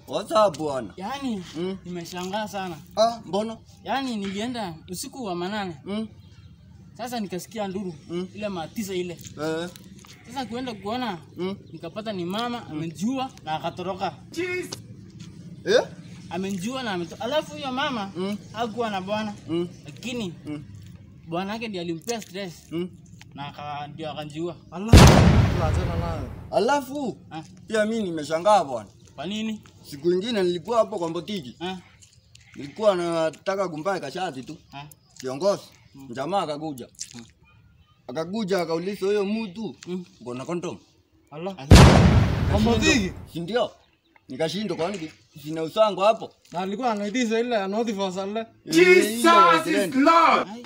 What's up bwana? Yaani nimeshangaa sana. Mbona? Yaani nilienda usiku wa manane. Sasa nikasikia nduru ile matisa ile. Sasa kuenda kuona nikapata ni mama amenjua na akatoroka. Jeez. Amenjua na ametoka. Alafu huyo mama hakuwa na bwana. Lakini bwana yake ndiye alimpea stress. Na ndio akanjua. Alafu pia mimi nimeshangaa bwana. Kwa nini? Siku nyingine nilikuwa hapo kwa Mbotiji. Nilikuwa nataka kumbai kashati tu. Kiongozi, jamaa akakuja. Akakuja akauliza huyo mtu, mbona kondom? Kwa Mbotiji? Si ndio? Nikashindwa kwani sina usango hapo. Na alikuwa anaitiza ile anodi for sale. Jesus is Lord.